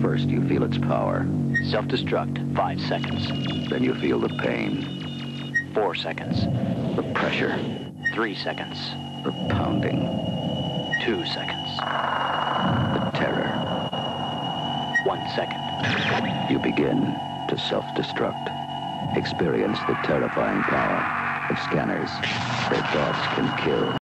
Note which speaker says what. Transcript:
Speaker 1: First, you feel its power.
Speaker 2: Self-destruct, 5 seconds.
Speaker 1: Then you feel the pain.
Speaker 2: 4 seconds.
Speaker 1: The pressure.
Speaker 2: 3 seconds.
Speaker 1: The pounding.
Speaker 2: 2 seconds.
Speaker 1: The terror.
Speaker 2: 1 second.
Speaker 1: You begin to self-destruct. Experience the terrifying power of scanners. Their thoughts can kill.